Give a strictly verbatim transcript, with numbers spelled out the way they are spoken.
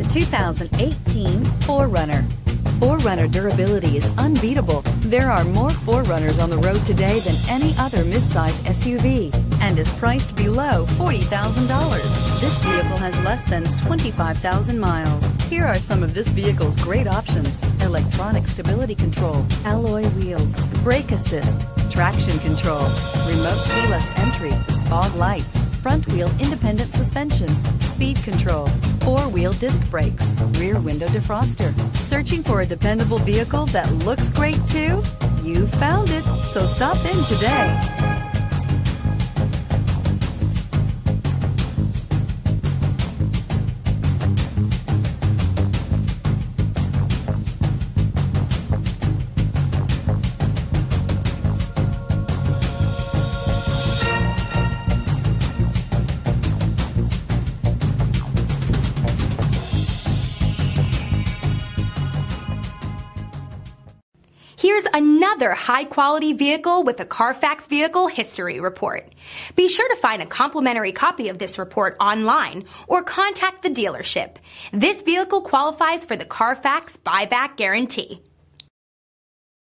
two thousand eighteen four runner. four runner durability is unbeatable. There are more four runners on the road today than any other midsize S U V and is priced below forty thousand dollars. This vehicle has less than twenty-five thousand miles. Here are some of this vehicle's great options: electronic stability control, alloy wheels, brake assist, traction control, remote keyless entry, fog lights, front wheel independent suspension, speed control, four-wheel disc brakes, rear window defroster. Searching for a dependable vehicle that looks great too? You found it, so stop in today. Here's another high-quality vehicle with a Carfax Vehicle History Report. Be sure to find a complimentary copy of this report online or contact the dealership. This vehicle qualifies for the Carfax Buyback Guarantee.